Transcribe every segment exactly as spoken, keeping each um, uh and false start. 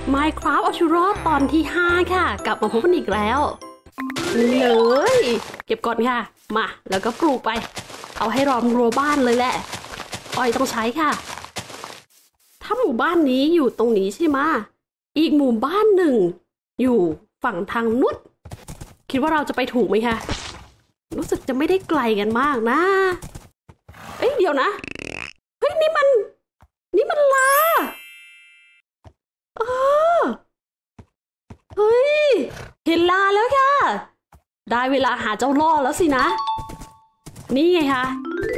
Minecraft เอาชีวิตรอดตอนที่ห้าค่ะกลับมาพบกันอีกแล้วนี่เลยเก็บก่อนค่ะมาแล้วก็ปลูกไปเอาให้รอมรั้วบ้านเลยแหละอ้อยต้องใช้ค่ะถ้าหมู่บ้านนี้อยู่ตรงนี้ใช่ไหมอีกหมู่บ้านหนึ่งอยู่ฝั่งทางนุชคิดว่าเราจะไปถูกไหมคะรู้สึกจะไม่ได้ไกลกันมากนะเอ้ยเดี๋ยวนะเฮ้ยนี่มันนี่มันลาเออเฮ้ยเห็นลาแล้วค่ะได้เวลาหาเจ้าล่อแล้วสินะนี่ไงคะ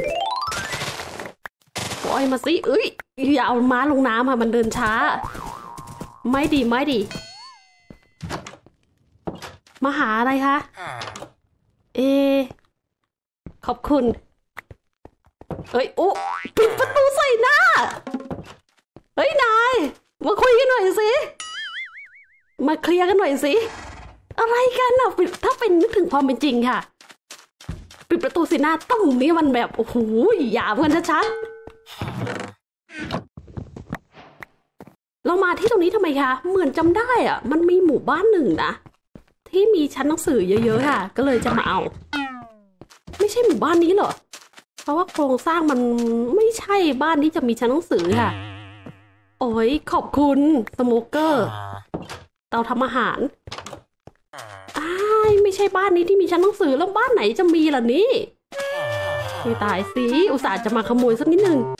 ปล่อยมาสิเอ้ยอย่าเอาม้าลงน้ำค่ะมันเดินช้าไม่ดีไม่ดีมาหาอะไรคะเอขอบคุณเอ้ยโอ้ปิดประตูใส่หน้าเฮ้ยนายมาคุยกันหน่อยสิมาเคลียร์กันหน่อยสิอะไรกันอ่ะถ้าเป็นนึกถึงความเป็นจริงค่ะปิดประตูใส่หน้าต้องนี่มันแบบโอ้โหหยาบกันชัดๆเรามาที่ตรงนี้ทำไมคะเหมือนจำได้อ่ะมันมีหมู่บ้านหนึ่งนะที่มีชั้นหนังสือเยอะๆค่ะก็เลยจะมาเอาไม่ใช่หมู่บ้านนี้เหรอเพราะว่าโครงสร้างมันไม่ใช่บ้านที่จะมีชั้นหนังสือค่ะโอ้ยขอบคุณสโมเกอร์เตาทำอาหารอ้ายไม่ใช่บ้านนี้ที่มีชั้นหนังสือแล้วบ้านไหนจะมีล่ะนี่ไม่ตายสิอุตส่าห์จะมาขโมยสักนิดนึง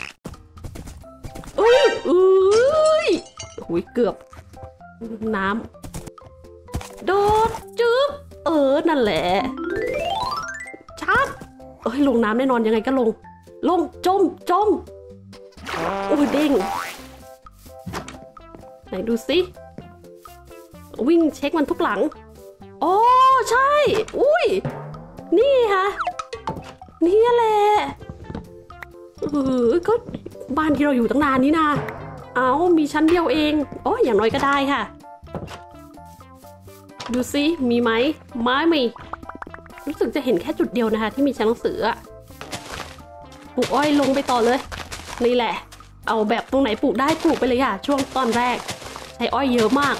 อุ้ยอุ้ยหุยเกือบน้ำโดดจึ๊บเออนั่นแหละชับเอ้ยลงน้ำแน่นอนยังไงก็ลงลงจมจมอุ้ยเด้งไหนดูสิวิ่งเช็คมันทุกหลังโอ้ใช่อุ้ยนี่ค่ะนี่แหละเออก็บ้านที่เราอยู่ตั้งนานนี้นะเอามีชั้นเดียวเองโอ้อย่างน้อยก็ได้ค่ะดูสิมีไหมไม้มีรู้สึกจะเห็นแค่จุดเดียวนะคะที่มีชั้นหนังสืออะปลูกอ้อยลงไปต่อเลยนี่แหละเอาแบบตรงไหนปลูกได้ปลูกไปเลยค่ะช่วงตอนแรกใช้อ้อยเยอะมาก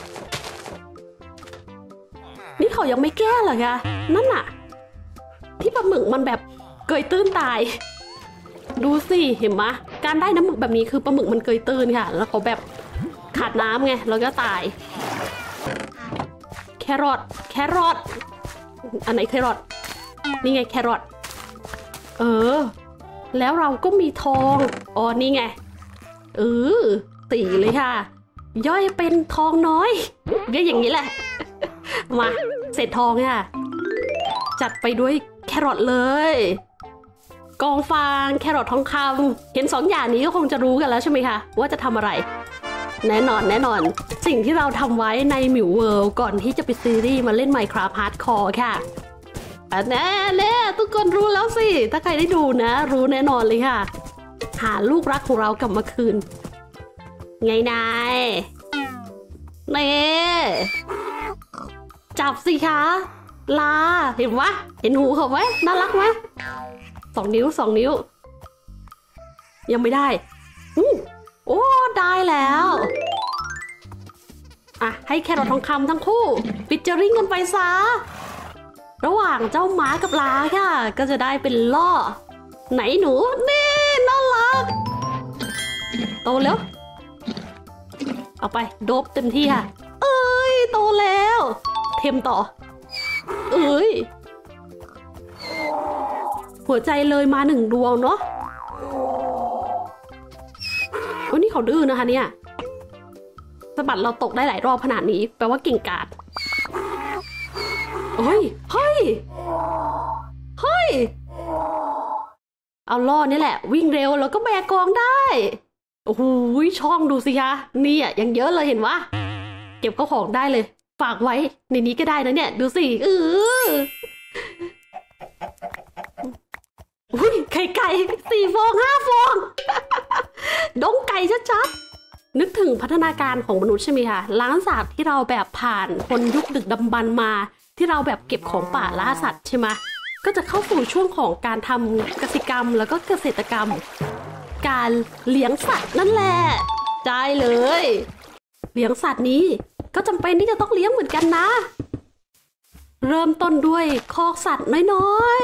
นี่เขายังไม่แก้เหรอคะนั่นน่ะที่ปลาหมึกมันแบบเกยตื้นตายดูสิเห็นไหมการได้น้ำหมึกแบบนี้คือปลาหมึกมันเกยตื้นค่ะแล้วเขาแบบขาดน้ำไงแล้วก็ตายแครอทแครอทอันไหนแครอทนี่ไงแครอทเออแล้วเราก็มีทองอ๋อนี่ไงเออตีเลยค่ะย่อยเป็นทองน้อยก็อย่างนี้แหละมาเศษทองค่ะจัดไปด้วยแครอทเลยกองฟางแครอททองคำเห็นสองอย่างนี้ก็คงจะรู้กันแล้วใช่ไหมคะว่าจะทำอะไรแน่นอนแน่นอนสิ่งที่เราทำไว้ในหมิวเวิลด์ก่อนที่จะไปซีรีส์มาเล่น Minecraft Hardcore ค่ะแน่แน่ทุกคนรู้แล้วสิถ้าใครได้ดูนะรู้แน่นอนเลยค่ะหาลูกรักของเรากลับมาคืนไงนายเน่จับสิคะลาเห็นวะเห็นหูเขาไหมน่ารักไหมสองนิ้วสองนิ้วยังไม่ได้อู้โอ้ได้แล้วอ่ะให้แครอททองคำทั้งคู่ฟิชเจอริ่งกันไปซะระหว่างเจ้าหมากับลาค่ะก็จะได้เป็นล่อไหนหนูนี่น่ารักโตแล้วเอาไปโดบเต็มที่ค่ะเอ้ยโตแล้วเทมต่อเอ้ยหัวใจเลยมาหนึ่งดวงเนาะโอ้นี่เขาดื้อนะคะเนี่ยสะบัดเราตกได้หลายรอบขนาดนี้แปลว่าเก่งกาจเฮ้ยเฮ้ยเฮ้ยเอาล่อนี่แหละวิ่งเร็วแล้วก็แบกกองได้โอ้โหช่องดูสิคะนี่อ่ะยังเยอะเลยเห็นวะเก็บข้าวของได้เลยฝากไว้ในนี้ก็ได้นะเนี่ยดูสิเอออุ้ยไข่ไก่สี่ฟองห้าฟองดงไก่ชัดๆนึกถึงพัฒนาการของมนุษย์ใช่ไหมคะล้างสัตว์ที่เราแบบผ่านคนยุคดึกดำบรรพ์มาที่เราแบบเก็บของป่าล่าสัตว์ใช่ไหมก็จะเข้าสู่ช่วงของการทำกสิกรรมแล้วก็เกษตรกรรมการเลี้ยงสัตว์นั่นแหละได้เลยเลี้ยงสัตว์นี้ก็จำเป็นที่จะต้องเลี้ยงเหมือนกันนะ เริ่มต้นด้วยคอกสัตว์น้อย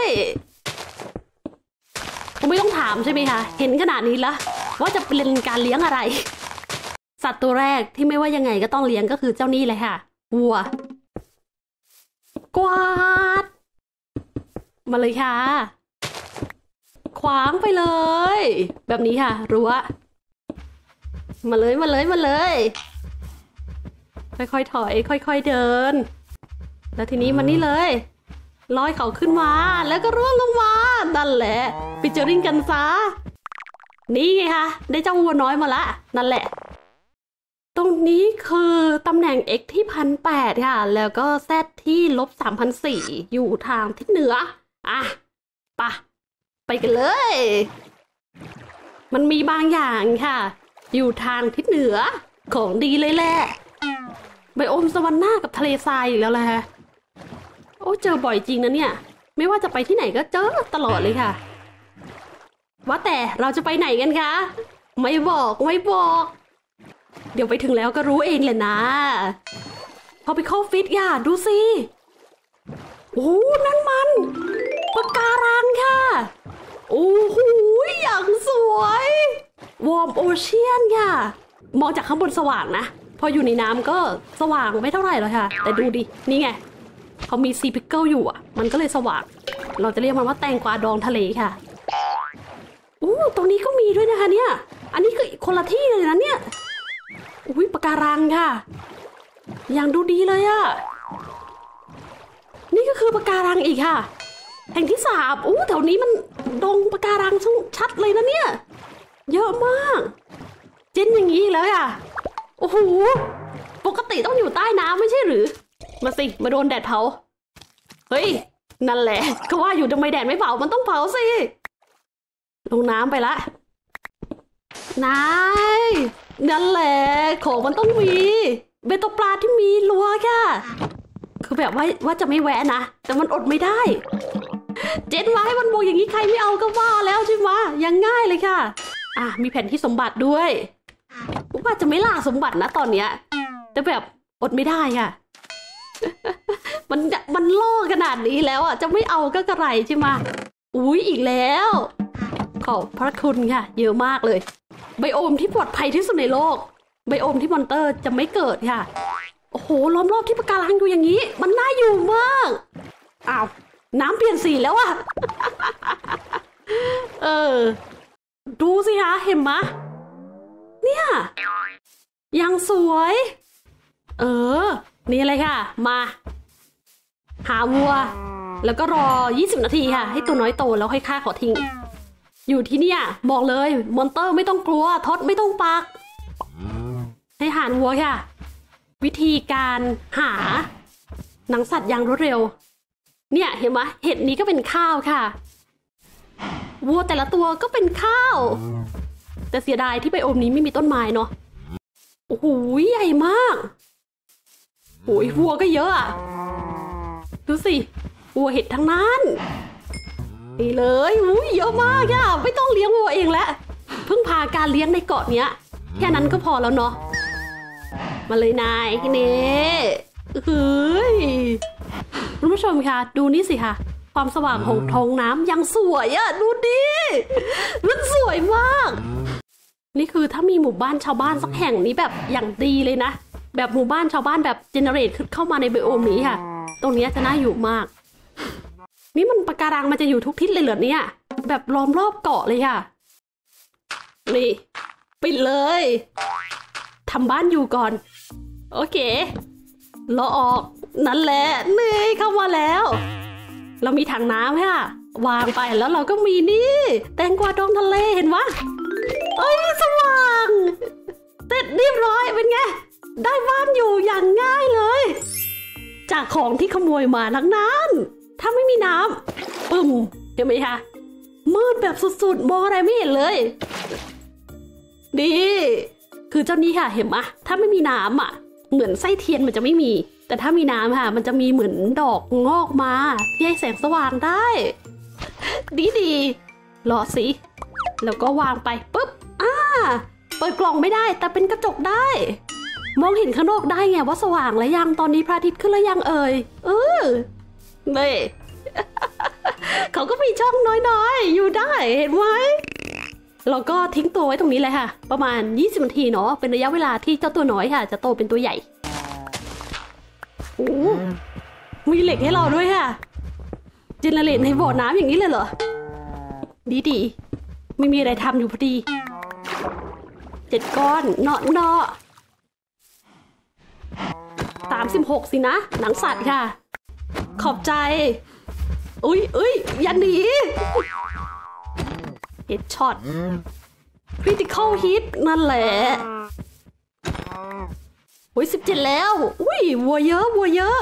ๆผมไม่ต้องถามใช่ไหมคะเห็นขนาดนี้แล้วว่าจะเป็นการเลี้ยงอะไรสัตว์ตัวแรกที่ไม่ว่ายังไงก็ต้องเลี้ยงก็คือเจ้านี่เลยค่ะวัวกวาดมาเลยค่ะขวางไปเลยแบบนี้ค่ะรั้วมาเลยมาเลยมาเลยค่อยๆถอยค่อยๆเดินแล้วทีนี้มันนี่เลยลอยเขาขึ้นมาแล้วก็ร่วงลงมานั่นแหละฟิชเจอริ่งกันซะนี่ไงคะได้เจ้าวัวน้อยมาละนั่นแหละตรงนี้คือตำแหน่ง x ที่พันแปดค่ะแล้วก็ z ที่ลบสามพันสี่อยู่ทางทิศเหนืออ่ะปะไปกันเลยมันมีบางอย่างค่ะอยู่ทางทิศเหนือของดีเลยแหละไบโอมสวรรค์หน้ากับทะเลทรายอีกแล้วแหละโอ้เจอบ่อยจริงนะเนี่ยไม่ว่าจะไปที่ไหนก็เจอตลอดเลยค่ะว่าแต่เราจะไปไหนกันคะไม่บอกไม่บอกเดี๋ยวไปถึงแล้วก็รู้เองแหละนะพอไปเข้าฟิตค่ะดูสิโอ้นั่นมันปะการังค่ะโอ้โหอย่างสวยวอร์มโอเชียนค่ะมองจากข้างบนสว่างนะพออยู่ในน้ำก็สว่างไม่เท่าไหร่หรอกค่ะแต่ดูดินี่ไงเขามีซีพิกเกิลอยู่อ่ะมันก็เลยสว่างเราจะเรียกมันว่าแตงกวาดองทะเลค่ะอู้ตรงนี้ก็มีด้วยนะคะเนี่ยอันนี้คือคนละที่เลยนะเนี่ยอุ้ยปะการังค่ะอย่างดูดีเลยอ่ะนี่ก็คือปะการังอีกค่ะแห่งที่สามอู้แถวนี้มันดงปะการังชัดเลยนะเนี่ยเยอะมากเจนอย่างนี้เลยอ่ะโอ้โหปกติต้องอยู่ใต้น้ำไม่ใช่หรือมาสิมาโดนแดดเผาเฮ้ยนั่นแหละก็ว่าอยู่ทำไมแดดไม่เผามันต้องเผาสิลงน้ำไปละนายนั่นแหละของมันต้องมีเบตปลาที่มีลัวค่ะคือแบบว่าว่าจะไม่แวะนะแต่มันอดไม่ได้เจ็ดไว้มันบอกอย่างนี้ใครไม่เอาก็ว่าแล้วใช่ไหมยังง่ายเลยค่ะอ่ะมีแผนที่สมบัติด้วยว่าจะไม่ล่าสมบัตินะตอนเนี้ยแต่แบบอดไม่ได้ค่ะมันมันล่อขนาดนี้แล้วอ่ะจะไม่เอาก็กระไรใช่ไหมอุ้ยอีกแล้วขอบพระคุณค่ะเยอะมากเลยไบโอมที่ปลอดภัยที่สุดในโลกไบโอมที่มอนเตอร์จะไม่เกิดค่ะโอ้โหล้อมรอบที่ปะการังอยู่อย่างนี้มันน่าอยู่มากอ้าวน้ำเปลี่ยนสีแล้วอะ เออดูสิคะเห็นไหมเนี่ยยังสวยเออนี่เลยค่ะมาหาวัวแล้วก็รอยี่สิบนาทีค่ะให้ตัวน้อยโตแล้วค่อยฆ่าขอทิ้งอยู่ที่เนี่ยบอกเลยมอนเตอร์ไม่ต้องกลัวทดไม่ต้องปักให้หาวัวค่ะวิธีการหาหนังสัตว์อย่างรวดเร็วเนี่ยเห็นไหมเห็ดนี้ก็เป็นข้าวค่ะวัวแต่ละตัวก็เป็นข้าวแต่เสียดายที่ไบโอมนี้ไม่มีต้นไม้เนาะโอ้โหใหญ่มากโอ้ยวัวก็เยอะอะดูสิวัวเห็ดทั้งนั้นนี่เลยอุ้ยเยอะมากอะไม่ต้องเลี้ยงวัวเองแล้วเพิ่งพาการเลี้ยงในเกาะเนี้ยแค่นั้นก็พอแล้วเนาะมาเลยนายนี่เฮ้ยคุณผู้ชมคะดูนี่สิค่ะความสว่างของท้องน้ำยังสวยอะดูดิมันสวยมากนี่คือถ้ามีหมู่บ้านชาวบ้านสักแห่งนี้แบบอย่างดีเลยนะแบบหมู่บ้านชาวบ้านแบบเจเนเรตเข้ามาในไบโอมนี้ค่ะตรงนี้จะน่าอยู่มากนี่มันปะการังมันจะอยู่ทุกทิศเลยเหรอเนี่ยแบบล้อมรอบเกาะเลยค่ะนี่ปิดเลยทำบ้านอยู่ก่อนโอเคเราออกนั่นแหละนี่เข้ามาแล้วเรามีถังน้ำค่ะวางไปแล้วเราก็มีนี่แตงกวาดองทะเลเห็นวะเอ้ยสว่างเสร็จเรียบร้อยเป็นไงได้บ้านอยู่อย่างง่ายเลยจากของที่ขโมยมาทั้งนั้นถ้าไม่มีน้ำปึ้มเห็นไหมคะมืดแบบสุดๆมองอะไรไม่เห็นเลยดีคือเจ้านี้ค่ะเห็นไหมถ้าไม่มีน้ำอ่ะเหมือนไส้เทียนมันจะไม่มีแต่ถ้ามีน้ำค่ะมันจะมีเหมือนดอกงอกมาที่ให้แสงสว่างได้ดีดีรอสิแล้วก็วางไปปุ๊บอ่าเปิดกล่องไม่ได้แต่เป็นกระจกได้มองเห็นข้างนอกได้ไงว่าสว่างแล้วยังตอนนี้พระอาทิตย์ขึ้นแล้วยังเอ่ยเออเน่ เขาก็มีช่องน้อยๆอยู่ได้เห็นไหมเราก็ทิ้งตัวไว้ตรงนี้เลยค่ะประมาณยี่สิบนาทีเนาะเป็นระยะเวลาที่เจ้าตัวน้อยค่ะจะโตเป็นตัวใหญ่โอ้มีเหล็กให้เราด้วยค่ะเจเนเรตในบ่อน้ำอย่างนี้เลยเหรอดีดีไม่มีอะไรทำอยู่พอดีเจ็ดก้อนเนาะเนาะสามสิบหกสินะหนังสัตว์ค่ะขอบใจอุ้ยอุ้ยอย่าหนีเฮดช็อตคริติคอลฮิตนั่นแหละอุ้ยสิบเจ็ดแล้วอุ้ยวัวเยอะวัวเยอะ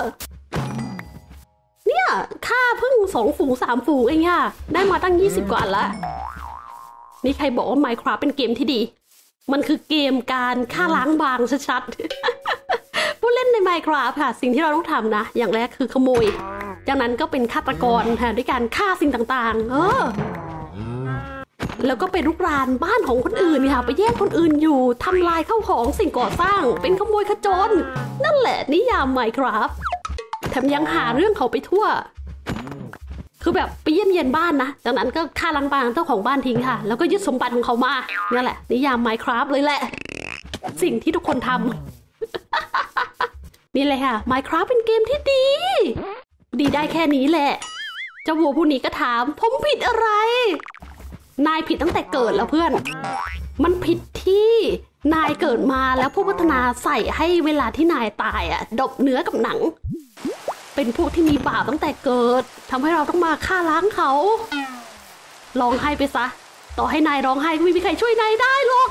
เนี่ยค่าเพิ่งสองฝูงสามฝูงเองค่ะได้มาตั้งยี่สิบกว่าละนี่ใครบอกว่า Minecraft เป็นเกมที่ดีมันคือเกมการฆ่าล้างบางชัดๆผู้เล่นใน Minecraft ค่ะสิ่งที่เราต้องทำนะอย่างแรกคือขโมยจากนั้นก็เป็นฆาตกรค่ะด้วยการฆ่าสิ่งต่างๆเออแล้วก็ไปรุกรานบ้านของคนอื่นค่ะไปแย่งคนอื่นอยู่ทำลายข้าวของสิ่งก่อสร้างเป็นขโมยขโจรนั่นแหละนิยาม Minecraft แถมยังหาเรื่องเขาไปทั่วคือแบบไปเยี่ยมเยียนบ้านนะจากนั้นก็ฆ่าล้างบางเจ้าของบ้านทิ้งค่ะแล้วก็ยึดสมบัติของเขามานี่แหละนิยาม Minecraft เลยแหละสิ่งที่ทุกคนทำ นี่เลยค่ะ Minecraft เป็นเกมที่ดีดีได้แค่นี้แหละเจ้าวัวผู้นี้ก็ถามผมผิดอะไรนายผิดตั้งแต่เกิดแล้วเพื่อนมันผิดที่นายเกิดมาแล้วผู้พัฒนาใส่ให้เวลาที่นายตายอ่ะดบเนื้อกับหนังเป็นพวกที่มีบาปตั้งแต่เกิดทำให้เราต้องมาฆ่าล้างเขาร้องไห้ไปซะต่อให้นายร้องไห้ก็ไม่มีใครช่วยนายได้หรอก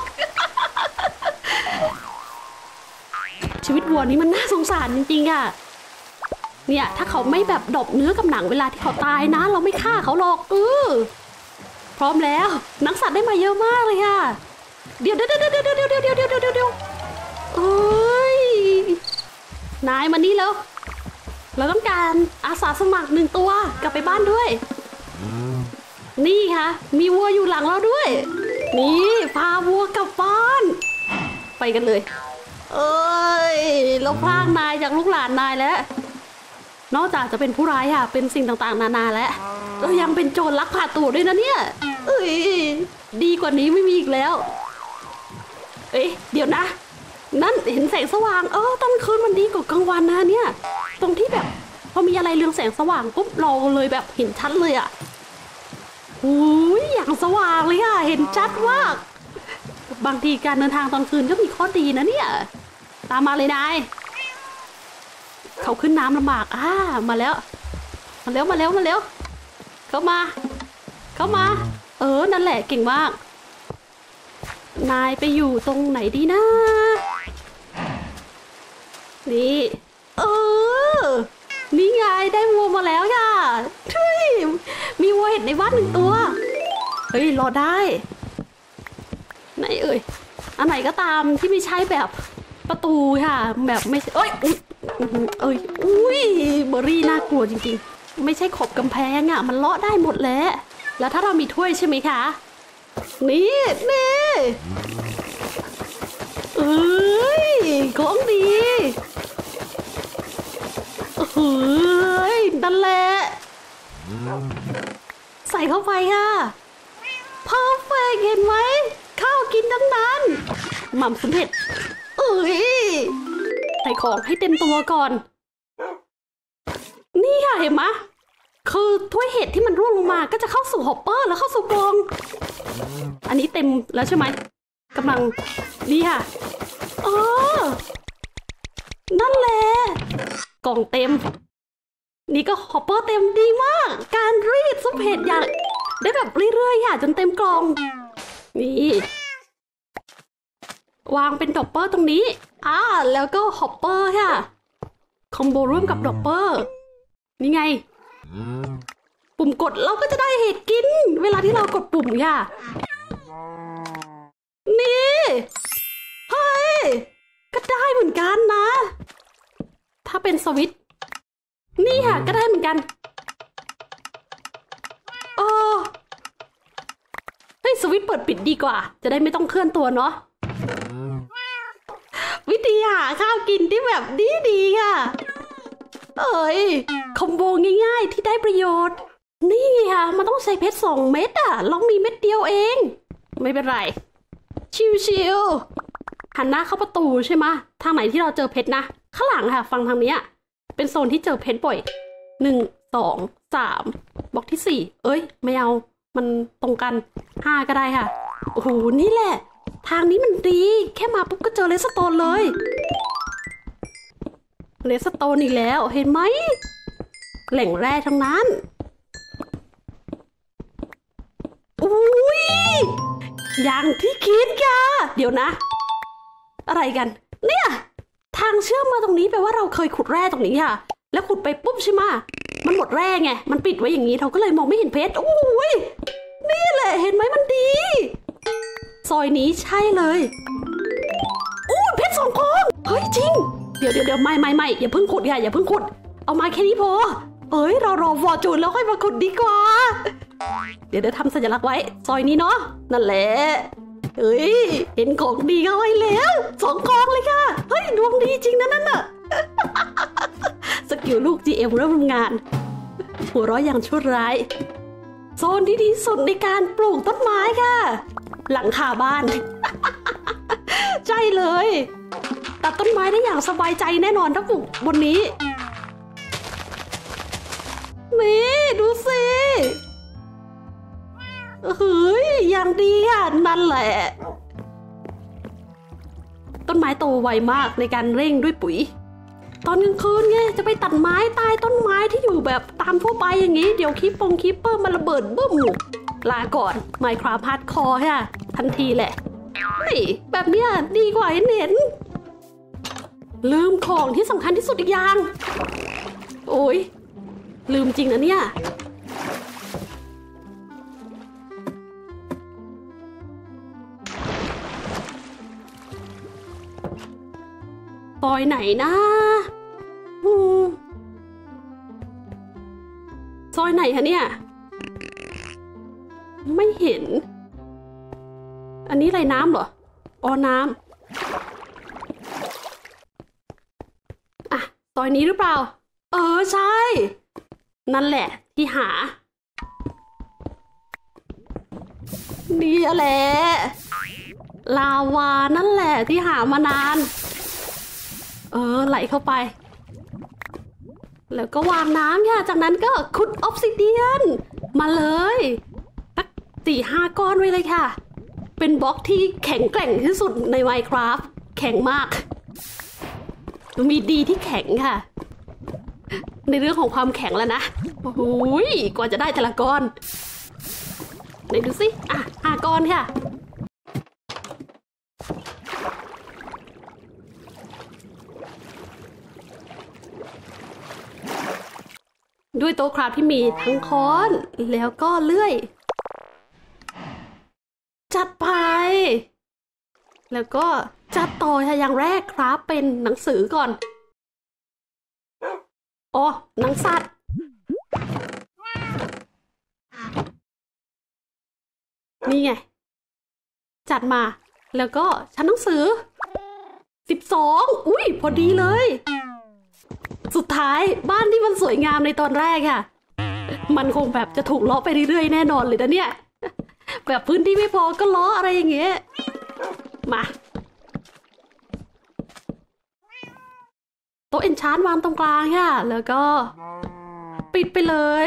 ชีวิตวัวนี้มันน่าสงสารจริงๆอ่ะเนี่ยถ้าเขาไม่แบบดบเนื้อกับหนังเวลาที่เขาตายนะเราไม่ฆ่าเขาหรอกเออพร้อมแล้วหนังสัตว์ได้มาเยอะมากเลยค่ะเดี๋ยวเดี๋ยวเดี๋ยวเดี๋ยวเดี๋ยวเดี๋ยวเดี๋ยวเดี๋ยวเดี๋ยวเดี๋ยวเอ้ยนายมานี่แล้วเราต้องการอาสาสมัครหนึ่งตัวกลับไปบ้านด้วยนี่ค่ะมีวัวอยู่หลังเราด้วยนี่พาวัวกลับบ้านไปกันเลยเอ้ยเราพรากนายจากลูกหลานนายแล้วนอกจากจะเป็นผู้ร้ายค่ะเป็นสิ่งต่างๆนานาแล้วเรายังเป็นโจรลักพาตัวด้วยนะเนี่ยเอ้ยดีกว่านี้ไม่มีอีกแล้วเอ้ยเดี๋ยวนะนั่นเห็นแสงสว่างเออตอนคืนมันดีกว่ากลางวันนะเนี่ยตรงที่แบบพอมีอะไรเรืองแสงสว่างปุ๊บเราเลยแบบเห็นชัดเลยอ่ะอุ้ยอย่างสว่างเลยอ่ะเห็นชัดมากบางทีการเดินทางตอนคืนก็มีข้อดีนะเนี่ยตามมาเลยนายเขาขึ้นน้ำลำบากอ่ามาแล้วมาแล้วมาแล้วมาแล้วเข้ามาเข้ามาเออนั่นแหละเก่งมากนายไปอยู่ตรงไหนดีนะนี่เออนี่ไงได้วัวมาแล้วค่ะเฮ้ยมีวัวเห็ดในบ้านหนึ่งตัวเฮ้ยรอได้ไหนเอ่ยอันไหนก็ตามที่ไม่ใช่แบบประตูค่ะแบบไม่เอ้ยเอ้ยอุ้ยเบอร์รี่น่ากลัวจริงๆไม่ใช่ขอบกำแพงอ่ะมันเลาะได้หมดแล้วแล้วถ้าเรามีถ้วยใช่ไหมคะนี่นี่เอ้ยของดีเฮ้ยนั่นแหละใส่เข้าไปค่ะเพอร์เฟกต์เห็นไหมข้าวกินทั้งนั้นหม่ำสำเร็จเอ้ยใส่ของให้เต็มตัวก่อนนี่ค่ะเห็นไหมคือถ้วยเห็ดที่มันร่วงลงมาก็จะเข้าสู่ฮอปเปอร์แล้วเข้าสู่กล่องอันนี้เต็มแล้วใช่ไหมกำลังนี่ค่ะเออนั่นแหละกล่องเต็มนี่ก็ฮอปเปอร์เต็มดีมากการรีดซุปเห็ดอย่างได้แบบเรื่อยๆค่ะจนเต็มกล่องนี่วางเป็นดอปเปอร์ตรงนี้อ่าแล้วก็ฮอปเปอร์ค่ะคอมโบร่วมกับดอปเปอร์นี่ไงปุ่มกดเราก็จะได้เห็ดกินเวลาที่เรากดปุ่มค่ะนี่เฮ้ยก็ได้เหมือนกันนะถ้าเป็นสวิตช์นี่ค่ะก็ได้เหมือนกันเออเฮ้ยสวิตช์เปิดปิดดีกว่าจะได้ไม่ต้องเคลื่อนตัวเนาะวิธีหาข้าวกินที่แบบดีดีค่ะเอ้ยคอมโบง่ายๆที่ได้ประโยชน์นี่ค่ะมันต้องใช้เพชรสองเม็ดอะเรามีเม็ดเดียวเองไม่เป็นไรชิวๆหันหน้าเข้าประตูใช่ไหมทางไหนที่เราเจอเพชรนะข้างหลังค่ะฟังทางนี้เป็นโซนที่เจอเพชรบ่อยหนึ่งสองสามบล็อกที่สี่เอ้ยไม่เอามันตรงกันห้าก็ได้ค่ะโอ้โหนี่แหละทางนี้มันดีแค่มาปุ๊บก็เจอเลสโตนเลยเลสโตนอีกแล้วเห็นไหมแหล่งแร่ทั้งนั้นอุ้ยอย่างที่คิดค่ะเดี๋ยวนะอะไรกันเนี่ยทางเชื่อมมาตรงนี้แปลว่าเราเคยขุดแร่ตรงนี้ค่ะแล้วขุดไปปุ๊บใช่ไหมมันหมดแร่ไงมันปิดไว้อย่างนี้เราก็เลยมองไม่เห็นเพชรโอ้ยนี่แหละเห็นไหมมันดีซอยนี้ใช่เลยอู้เพชรสองกองเฮ้ยจริงเดี๋ยวเดี๋ยวเดี๋ยวไม่ไม่ไม่อย่าเพิ่งขุดค่ะอย่าเพิ่งขุดเอามาแค่นี้พอเอ้ยเรารอฟอร์จูนแล้วค่อยมาขุดดีกว่าเดี๋ยวเดี๋ยวทำสัญลักษณ์ไว้ซอยนี้เนาะนั่นแหละเฮ้ยเห็นของดีเข้าไว้แล้วสองกองเลยค่ะเฮ้ยดวงดีจริงนะนั่นน่ะสกิลลูก จี เอ็ม เริ่มทำงานหัวเราะอย่างชั่วร้ายโซนที่ดีสุดในการปลูกต้นไม้ค่ะหลังคาบ้านใช่เลยตัดต้นไม้ได้อย่างสบายใจแน่นอนถ้าปลูกบนนี้นี่ดูสิเฮ้ยอย่างดีอ่ะนั่นแหละต้นไม้โตไวมากในการเร่งด้วยปุ๋ยตอนกลางคืนไงจะไปตัดไม้ใต้ต้นไม้ที่อยู่แบบตามทั่วไปอย่างนี้เดี๋ยวคีปปงคีปเปอร์มันระเบิดบึ้มลาก่อน Minecraft Hardcore ค่ะทันทีแหละเฮ้ยแบบเนี้ยดีกว่าเห็นเห็นลืมของที่สำคัญที่สุดอีกอย่างโอ้ยลืมจริงนะเนี่ยซอยไหนนะซอยไหนคะเนี่ยไม่เห็นอันนี้อะไรน้ำเหรออ๋อน้ำอ่ะซอยนี้หรือเปล่าเออใช่นั่นแหละที่หานี่แหละลาวานั่นแหละที่หามานานเออไหลเข้าไปแล้วก็วางน้ำค่ะจากนั้นก็ขุดออฟซิเดียนมาเลยสักสี่ห้าก้อนไว้เลยค่ะเป็นบล็อกที่แข็งแกร่งที่สุดใน Minecraft แข็งมากมีดีที่แข็งค่ะในเรื่องของความแข็งแล้วนะโอ้โหกว่าจะได้แต่ละก้อนไหนดูสิอ่ะห้าก้อนค่ะด้วยโต๊ะคราฟที่มีทั้งค้อนแล้วก็เลื่อยจัดไปแล้วก็จัดต่อค่ะอย่างแรกคราฟเป็นหนังสือก่อนอ๋อหนังสัตว์นี่ไงจัดมาแล้วก็ชั้นหนังสือสิบสองอุ้ยพอดีเลยสุดท้ายบ้านที่มันสวยงามในตอนแรกค่ะมันคงแบบจะถูกล้อไปเรื่อยๆแน่นอนเลยนะเนี่ยแบบพื้นที่ไม่พอก็ล้ออะไรอย่างเงี้ยมาโต๊ะเอนชานวางตรงกลางค่ะแล้วก็ปิดไปเลย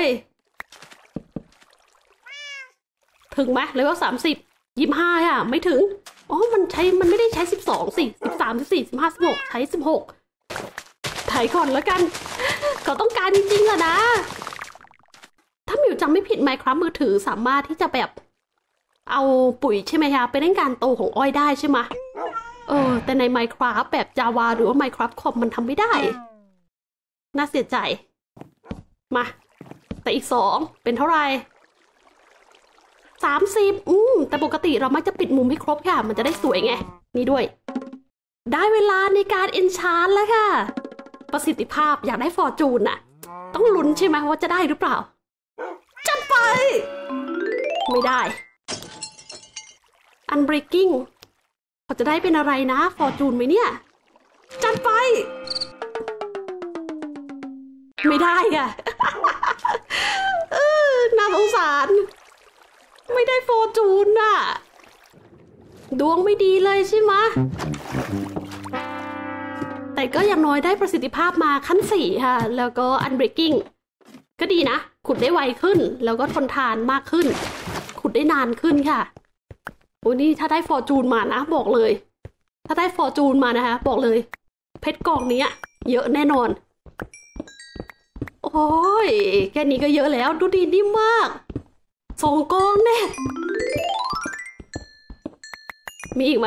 ถึงไหมเลยว่าสามสิบยี่สิบห้าค่ะไม่ถึงอ๋อมันใช้มันไม่ได้ใช้สิบสองสิสิบสามสิบสี่สิบห้าสิบหกใช้สิบหกถ่ายก่อนแล้วกันเขาต้องการจริงๆอะนะถ้ามิวจำไม่ผิด Minecraft มือถือสามารถที่จะแบบเอาปุ๋ยใช่ไหมคะไปเล่นการโตของอ้อยได้ใช่ไหมเออแต่ใน Minecraft แบบ Java หรือว่า Minecraft คอมมันทำไม่ได้น่าเสียใจมาแต่อีกสองเป็นเท่าไหร่สามสิบอืมแต่ปกติเรามักจะปิดมุมให้ครบค่ะมันจะได้สวยไงนี่ด้วยได้เวลาในการเอนชานแล้วค่ะประสิทธิภาพอยากได้ฟอร์จูนน่ะต้องลุ้นใช่ไหมว่าจะได้หรือเปล่าจัดไปไม่ได้อันเบรกกิ้งเขาจะได้เป็นอะไรนะฟอร์จูนไหมเนี่ยไม่ได้ค่ะ เออน่าสงสารไม่ได้ฟอร์จูนน่ะดวงไม่ดีเลยใช่ไหมแต่ก็อย่างน้อยได้ประสิทธิภาพมาขั้นสี่ค่ะแล้วก็อันเบรกกิ้งก็ดีนะขุดได้ไวขึ้นแล้วก็ทนทานมากขึ้นขุดได้นานขึ้นค่ะโอ้นี่ถ้าได้ฟอร์จูนมานะบอกเลยถ้าได้ฟอร์จูนมานะคะบอกเลยเพชรกล่องนี้เยอะแน่นอนโอ้ยแค่นี้ก็เยอะแล้วดูดีนิ่มมากสองกองแน่มีอีกไหม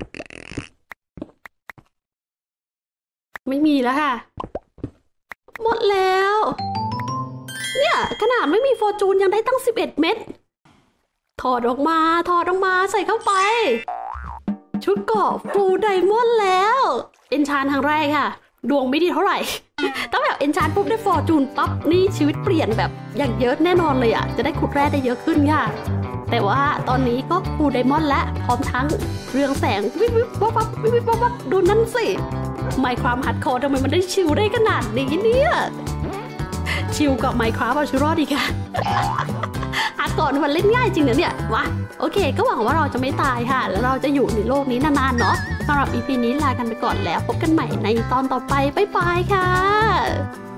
ไม่มีแล้วค่ะหมดแล้วเนี่ยขนาดไม่มีฟอร์จูนยังได้ตั้งสิบเอ็ดเม็ดถอดออกมาถอดออกมาใส่เข้าไปชุดเกราะฟูลไดมอนด์แล้วเอนชานครั้งแรกค่ะดวงไม่ดีเท่าไหร่ต้องแบบเอนชานปุ๊บได้ฟอร์จูนปั๊บนี่ชีวิตเปลี่ยนแบบอย่างเยอะแน่นอนเลยอ่ะจะได้ขุดแร่ได้เยอะขึ้นค่ะแต่ว่าตอนนี้ก็ฟูลไดมอนด์และพร้อมทั้งเรืองแสงวิบวิบวับวับวิบวิบวับวับดูนั่นสิไมค์คราฟฮัดคอร์ทำไมมันได้ชิลได้ขนาดนี้เนี่ยชิลกับไมค์คราฟเอาชีวิตรอดดีค่ะฮัดคอร์มันเล่นง่ายจริงนะเนี่ยวะโอเคก็หวังว่าเราจะไม่ตายค่ะแล้วเราจะอยู่ในโลกนี้นานๆเนาะสำหรับ อี พี นี้ลากันไปก่อนแล้วพบกันใหม่ในตอนต่อไปบ๊ายบายค่ะ